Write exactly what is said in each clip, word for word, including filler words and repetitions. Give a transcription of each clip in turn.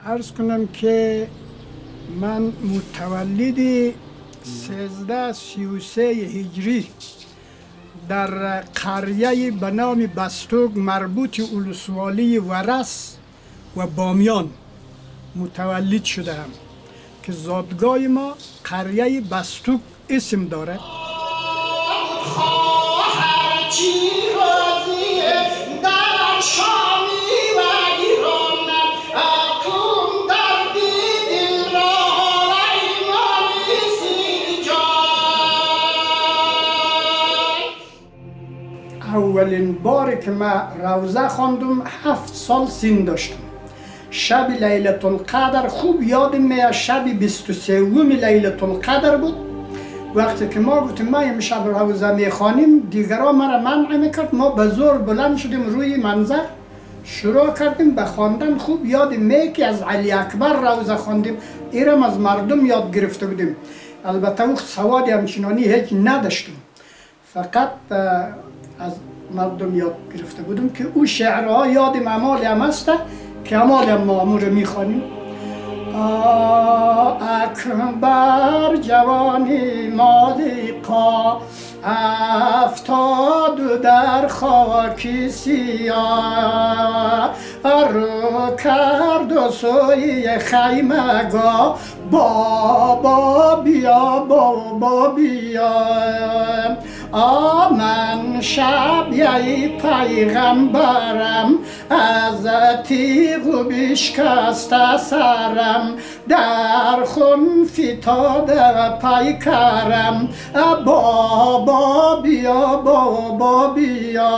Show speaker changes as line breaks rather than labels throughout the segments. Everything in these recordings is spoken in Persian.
عرض کنم که من متولد سیزده سی و سه هجری در قریه به نام بستوک مربوط ولسوالی ورس و بامیان متولد شده هم که زادگاه ما قریه بستوک اسم داره. اولین باری که من روزه خواندم هفت سال سن داشتم. شب لیلة القدر خوب یادم میاد، شب بیست و سوم لیلة القدر بود. وقتی که ما گفتیم ما امشب روزه میخوانیم، دیگران ما را منع میکرد، ما به زور بلند شدیم روی منظر شروع کردیم به خواندن. خوب یادم میاد که از علی اکبر روزه خواندیم، ایرم از مردم یاد گرفته بودیم. البته وقت سوادی همچنانی هیچ نداشتیم، فقط از مردم یاد گرفته بودم که او شعرها یادم امال هم هست که امال هم ما امور میخوانیم. اکبر جوانی مالقا افتاد در خاکی سیاه، رو کرد و سوی خیمگاه، بابا بیا بابا بیا. آمن شب یی پیغمبرم، از تیغ بشکست سرم، در خون فتاده پیکرم، بابا بیا بابا بیا.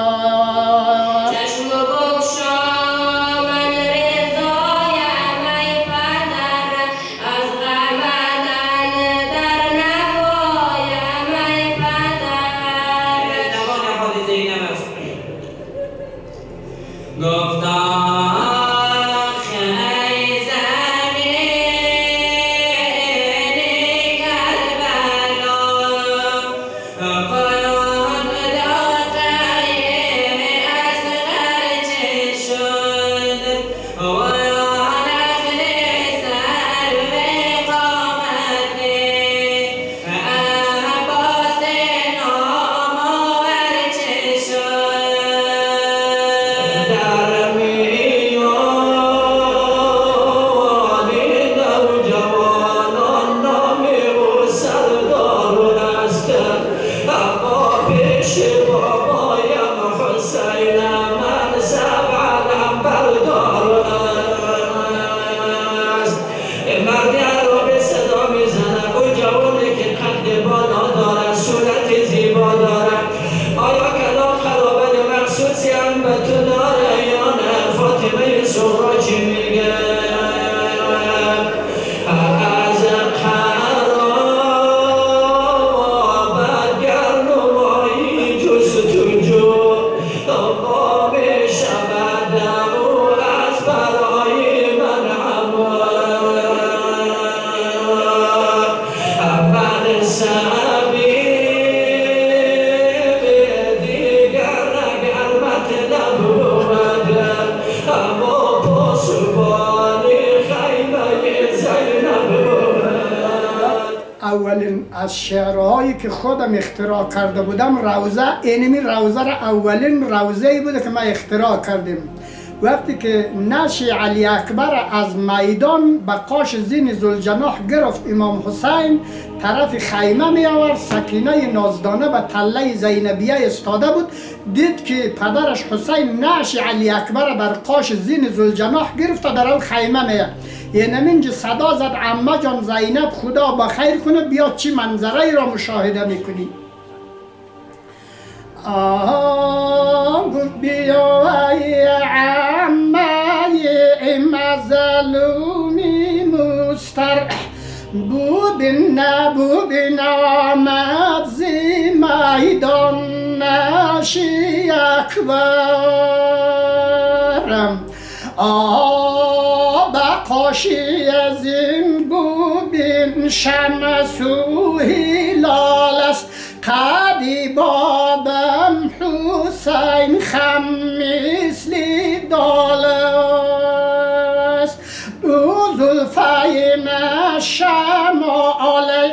اولین از شعرهایی که خودم اختراع کرده بودم روزه، اینمی روزه را اولین روزه ای بوده که ما اختراع کردیم. وقتی که نعش علی اکبر از میدان به قاش زین ذوالجناح گرفت، امام حسین طرف خیمه می آورد، سکینه نازدانه به تله زینبیه استاده بود، دید که پدرش حسین نعش علی اکبر بر قاش زین ذوالجناح گرفت و در اون خیمه می آورد. یعنی اینجا صدا زد عمه جان زینب خدا بخیر کنه، بیا چی منظره ای را مشاهده میکنی. آه بیا ای عمه مظلومی مستر، بودن نبودن آمد زی میدان نعشی اکبرم. آه بقاشی از این بودن شمس و هلال است، قدی بابم حسین خم مثل دال است. شمال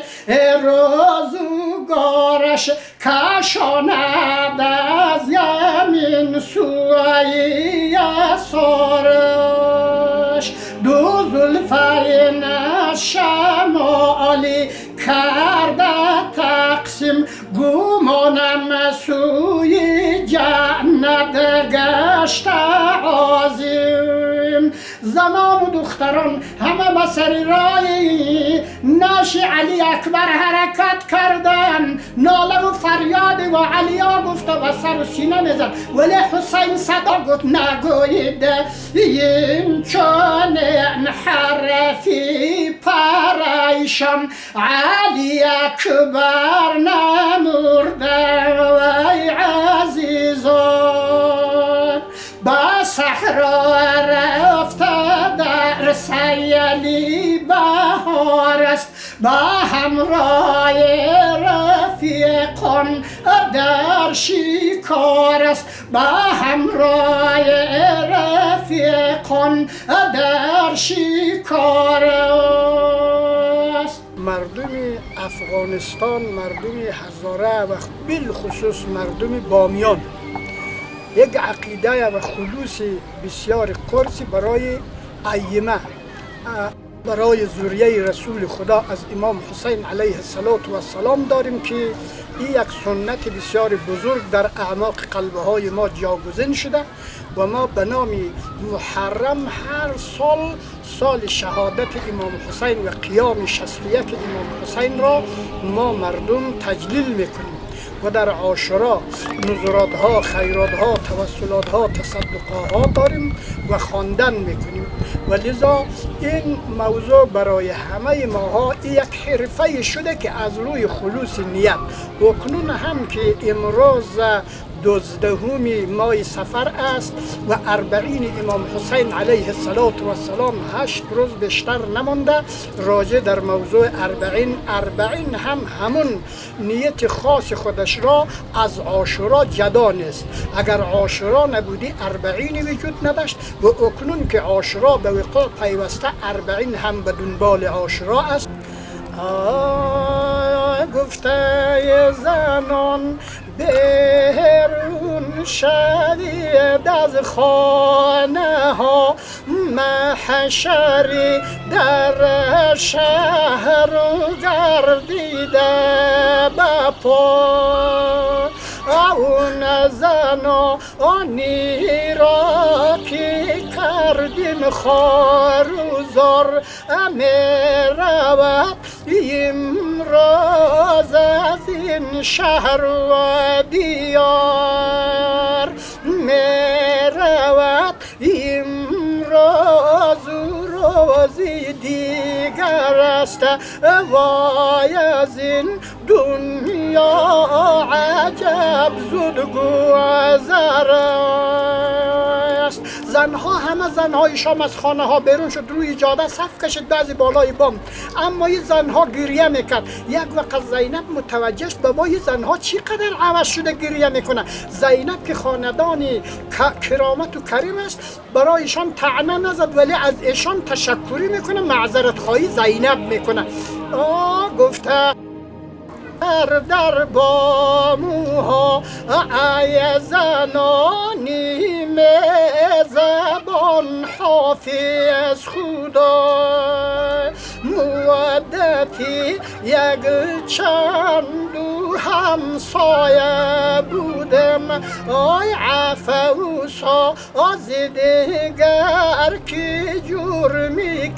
روزگارش کشاند از یمین سوی یسارش دو زلفین شمالی کرده تقسیم گمانم سوی جنت گشت عظیم زنان و دختران همه به سر رای ناش علی اکبر حرکت کردن ناله و فریاد و علیا گفته و سر و سینه میزد ولی حسین صدا گفت نگوید این چون حرفی پریشان علی اکبر نمرده وی عزیزان با صحرا رفته در سیلی بهار است با همراه رفیقان در شکار است با همراه رفیقان در شکار است. مردم افغانستان، مردم هزاره و بالخصوص مردم بامیان یک عقیده و خلوص بسیار قرصی برای ایمه برای ذریه رسول خدا از امام حسین علیه السلام داریم که این یک سنت بسیار بزرگ در اعماق قلبهای ما جاگزین شده و ما به نام محرم هر سال سال شهادت امام حسین و قیام شصت و یک امام حسین را ما مردم تجلیل میکنیم و در عاشورا نذرات ها، خیرات ها، توسلات ها، تصدقه ها داریم و خواندن میکنیم و لذا این موضوع برای همه ماها یک حرفه شده که از روی خلوص نیت و کنون هم که امروز دوزدهم ماه سفر است و اربعین امام حسین علیه السلام هشت روز بیشتر نمانده راجع در موضوع اربعین اربعین هم همون نیت خاص خودش را از عاشورا جدا نیست. اگر عاشورا نبودی اربعین وجود نداشت و اکنون که عاشورا به وقوع پیوسته اربعین هم به دنبال عاشورا است. گفته زنان بیرون شدید از خانه ها محشری در شهر گردیده بپا اون زنانی را که کردیم خوار و زار امیرود امروز از این شهر و دیار میرود امروز روزی دیگر است وای از این دنیا عجب زود گذر است. زنها همه زنهای شام از خانه ها بیرون شد روی جاده صف کشید بعضی بالای بام اما این زنها گریه میکرد. یک وقت زینب متوجه شد بابا این زنها چقدر عوض شده گریه میکنه. زینب که خاندانی کرامت و کریم است برایشان طعنه نزد ولی از ایشان تشکری میکنه معذرت خواهی زینب میکنه. آه گفته در باموها ای زنانی میزبان حافظ خدا مودتی یک چند همسایه بودم آی عفوسا از دیگر که جرمی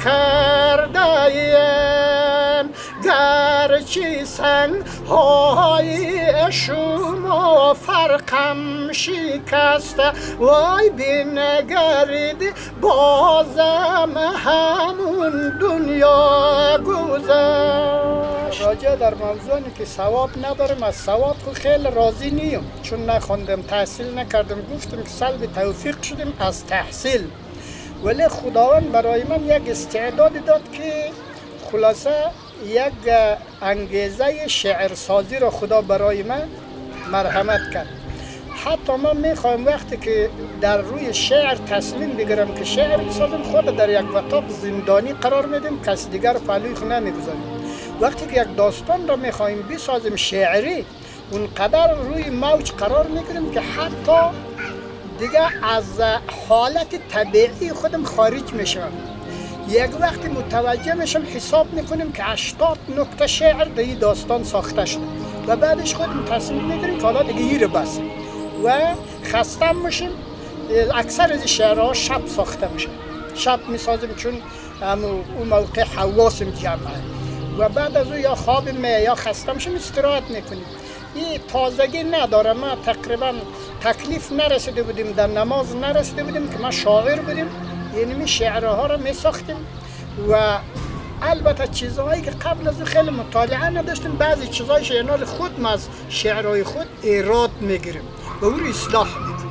کردیم گرچه سنگ های شما فرقم شکسته وای بنگرید بازم همون دنیا گذشت. راجع در موضوعی که ثواب ندارم از ثواب خیلی راضی نیم چون نخوندم تحصیل نکردم گفتم که سلب توفیق شدیم از تحصیل ولی خداوند برای من یک استعداد داد که خلاصه یک انگیزه شعر سازی را خدا برای من مرحمت کرد. حتی ما میخوایم وقتی که در روی شعر تصمیم بگیرم که شعر بسازم، خود در یک اتاق زندانی قرار میدیم، کس دیگر پهلوی خود نمیگذاریم. وقتی که یک داستان را میخوایم بسازیم شعری، اونقدر روی موج قرار میگیریم که حتی دیگه از حالت طبیعی خودم خارج میشم. یک وقتی متوجه میشم حساب میکنیم که هشتاد نکته شعر در این داستان ساخته شده و بعدش خودم تصمیم میگیریم که حالا دیگه ایره بس و خستم میشیم. اکثر از شعرها شب ساخته میشه، شب میسازیم چون اون موقع حواسم جمعه و بعد از او یا خواب می یا خسته میشیم استراحت میکنیم. این تازگی نداره. ما تقریبا تکلیف نرسیده بودیم، در نماز نرسیده بودیم که ما شاعر بودیم، یعنی می شعرها را می ساختیم و البته چیزهایی که قبل از او خیلی مطالعه نداشتیم، بعضی چیزهایش اینال خود ما از شعرهای خود ایراد میگیریم و او رو اصلاح میکنیم.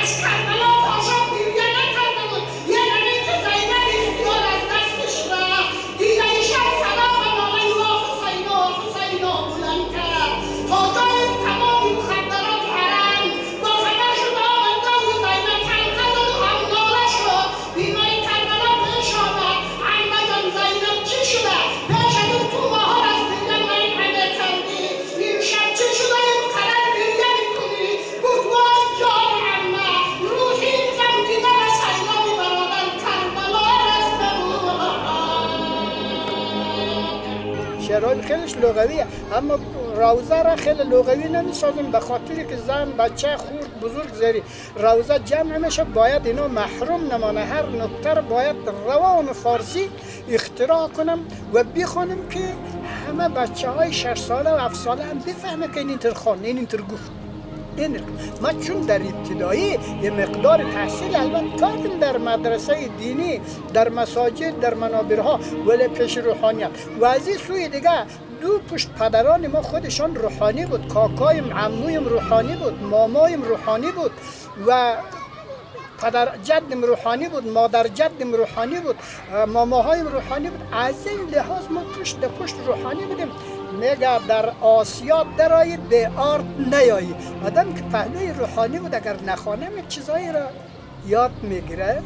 شعرهای خیلیش لغویه، اما روزه را خیلی لغوی نمیسازیم به خاطری که زن، بچه، خورد، بزرگ زری روزه جمع میشه، باید اینا محروم نمانه. هر نکته را باید روان فارسی اختراع کنم و بخونم که همه بچه های شش ساله و هفت ساله هم بفهمه که این اینطور خوان، این اینطور گفت. این ما چون در ابتدایی یه مقدار تحصیل البته کردیم در مدرسه دینی، در مساجد، در منابرها، ولی پیش روحانیت و از این سوی دیگه دو پشت پدران ما خودشان روحانی بود. کاکایم، عمویم روحانی بود، مامایم روحانی بود و پدر جدم روحانی بود، مادر جدم روحانی بود، ماماهایم روحانی بود. از این لحاظ ما پشت به پشت روحانی بودیم. میگه در آسیا درآیید به آرد نیایی. آدم که پهلوی روحانی بود اگر نخوانم یک چیزایی را یاد میگیره.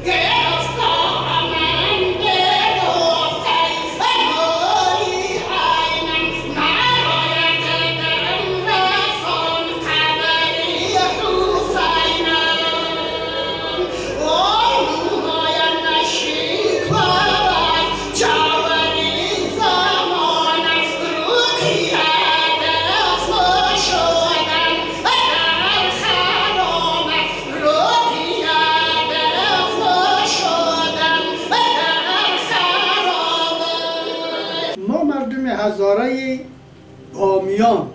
هزاره بامیان،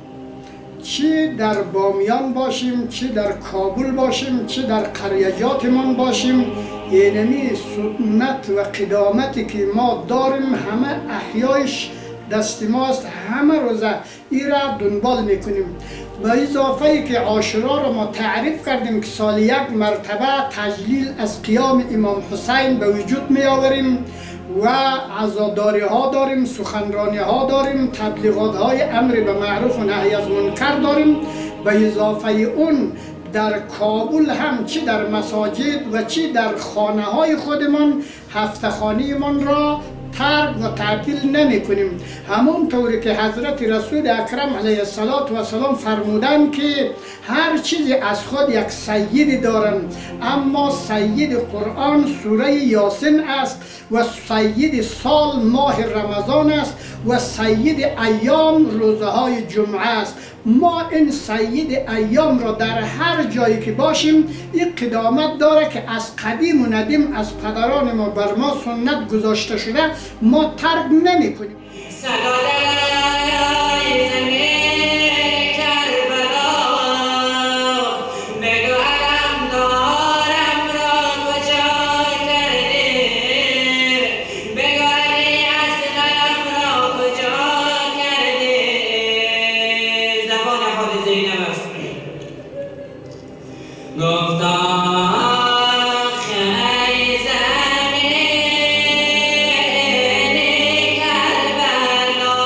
چه در بامیان باشیم، چه در کابل باشیم، چه در قریجاتمان باشیم، اینمی سنت و قدامتی که ما داریم همه احیایش دست ماست، همه روزه ای را دنبال میکنیم. با اضافه ای که عاشورا را ما تعریف کردیم که سال یک مرتبه تجلیل از قیام امام حسین به وجود می آوریم و عزاداری ها داریم، سخنرانی ها داریم، تبلیغات های امر به معروف و نهی از منکر داریم. به اضافه اون در کابل هم چه در مساجد و چه در خانه های خودمان هفته خانه من را ترک و تعطیل نمی کنیم. همون طوری که حضرت رسول اکرم علیه السلام فرمودن که هر چیزی از خود یک سید دارند، اما سید قرآن سوره یاسین است و سید سال ماه رمضان است و سید ایام روزه های جمعه است. ما این سید ایام را در هر جایی که باشیم این قدامت داره که از قدیم و ندیم از پدران ما بر ما سنت گذاشته شده، ما ترک نمی کنیم.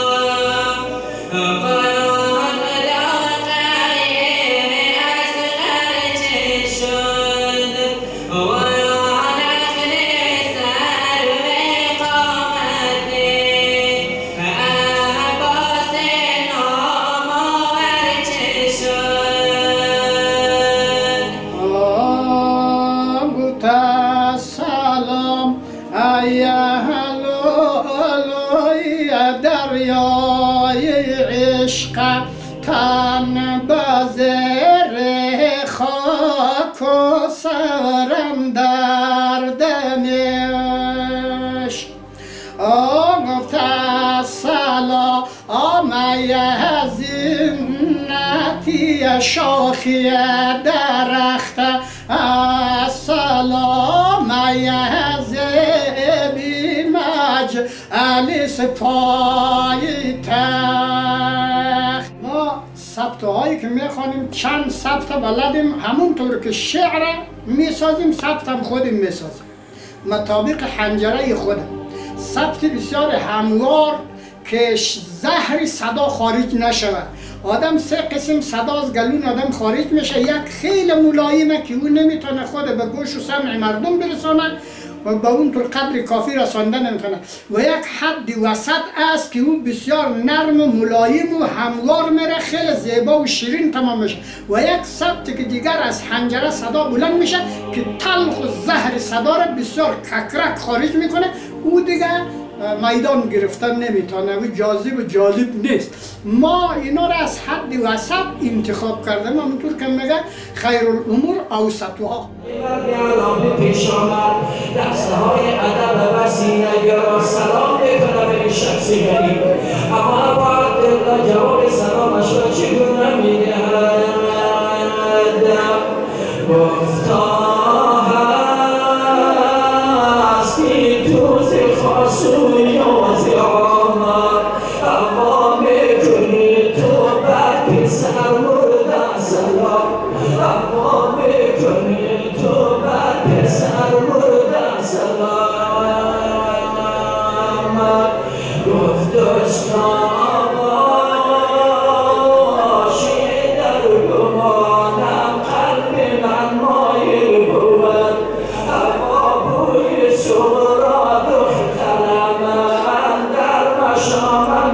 Oh
عشق تن بزر خاک و سرم در دمش گفت سلام زینتی شاخی درخت سلام زیبی مجلس پای تخت. ما سبته هایی که میخوانیم چند سبته بلدیم، همونطور که شعر میسازیم سبت هم خودیم میسازیم مطابق حنجره خودم. سبت بسیار هموار که زهر صدا خارج نشود. آدم سه قسم صدا از گلون آدم خارج میشه. یک خیلی ملایمه که اون نمیتونه خود به گوش و سمع مردم برسانه و به اون طور قدر کافی رسانده نمیتونه، و یک حد وسط است که او بسیار نرم و ملایم و هموار میره، خیلی زیبا و شیرین تمام میشه. و یک سبت که دیگر از حنجره صدا بلند میشه که تلخ و زهر صدا را بسیار ککرک خارج میکنه. او دیگه میدان گرفتن نمیتونه و جاذب و جالب نیست. ما اینا را از حد وسط انتخاب کردیم، همونطور که میگه خیر الامور اوسطها.
پیش آمد دستهای ادب و سینه را سلام میکنم این شخصی غریب، اما ابا عبدالله جواب سلامش را چگونه میدهد؟ گفتا هستی توز خاص و یاز آمد، اما میکنی تو بر پسر مردن سلام، اما میکنی تو بر پسر مردن سلام. گفت داشتم آشی در گمانم قلب من مایل بود، اما بوی سورا دخترم اندر مشامم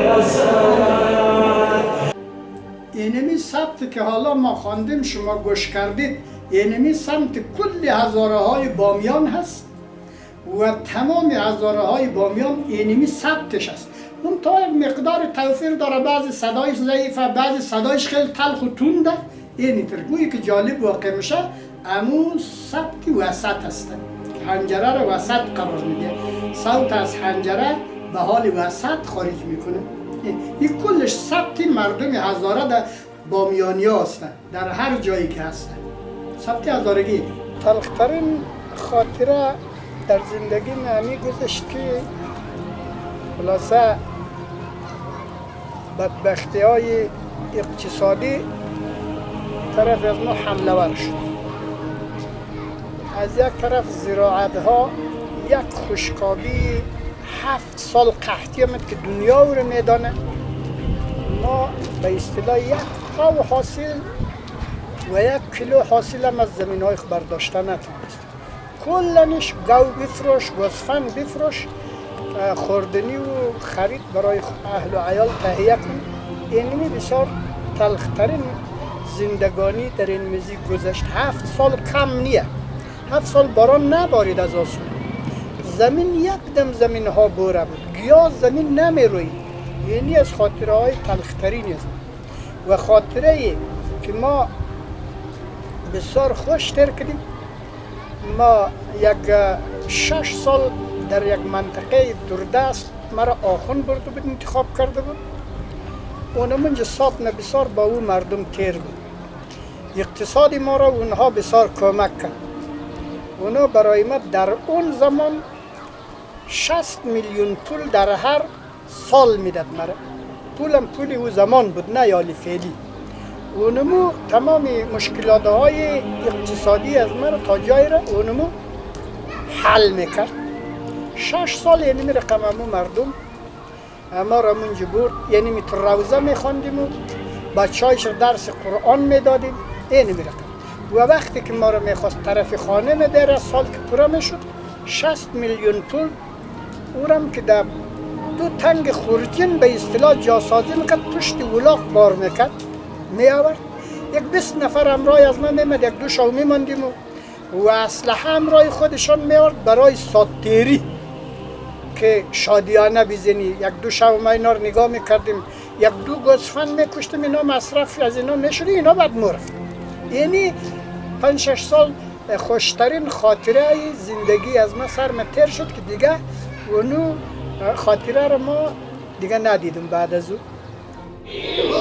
میرسد.
اینمی سبت که حالا ما خواندیم شما گوش کردید، اینمی سمت کل هزاره های بامیان هست و تمام هزاره های بامیان اینمی سبتش هست. اون تا مقدار توفیر داره، بعضی صدایش ضعیفه، بعضی صدایش خیلی تلخ و تونده. اینی ترگویی که جالب واقع میشه امون سبت وسط هست که حنجره رو وسط قرار میده، صوت از حنجره به حال وسط خارج میکنه. این کلش سبت مردم هزاره در بامیانی هستن، در هر جایی که هستن سبت هزارگی. تلخترین خاطره در زندگی همی گذشت که خلاصه بدبختی های اقتصادی طرف از ما حمله ور شد. از یک طرف زراعت ها یک خشکابی هفت سال قحطی آمد که دنیا رو میدانه. ما به اصطلاح یک پاو حاصل و یک کیلو حاصل هم از زمین های برداشته نتونست. کلنش گو بفروش، گوسفند بفروش، خوردنی و خرید برای اهل و عیال تهیه کن. اینمی بسیار تلخترین زندگانی در این میزی گذشت. هفت سال کم نیه، هفت سال باران نبارید از آسمان، زمین یک دم زمین ها بوره بود، گیاه زمین نمی روید. یعنی از خاطره های تلخترینی است و خاطره که ما بسیار خوش تر کردیم. ما یک شش سال در یک منطقه دوردست مرا آخون برده بود، انتخاب کرده بود. اونم اونجا سات بسیار با او مردم تیر بود. اقتصادی ما را اونها بسیار کمک کرد. اونا برای ما در اون زمان شصت میلیون پول در هر سال میداد مرا. پولم پولی او زمان بود، نه یالی فعلی. اونمو تمام مشکلات های اقتصادی از من تا جای را اونمو حل میکرد. شش سال یعنی می رقم امو مردم اما را منجا برد، یعنی می تو روزه میخواندیم و بچه هایش درس قرآن میدادیم. اینی می رقم و وقتی که ما را میخواست طرف خانه میداره سال که پورا میشد شصت میلیون پول اورم که در دو تنگ خورجین به اصطلاح جاسازی میکرد، پشت ولاق بار میکرد می آورد. یک بیست نفر همراه از من میمد، یک دو شو میماندیم و و اسلحه همراه خودشان میارد برای ساتیری که شادیانه بزنی. یک دو شو ما اینا رو نگاه میکردیم، یک دو گوسفند میکشتم، اینا مصرف از اینا میشد، اینا بعد مرفت. یعنی پنج شش سال خوشترین خاطره زندگی از ما سر تیر شد که دیگه اونو خاطره رو ما دیگه ندیدم بعد از او.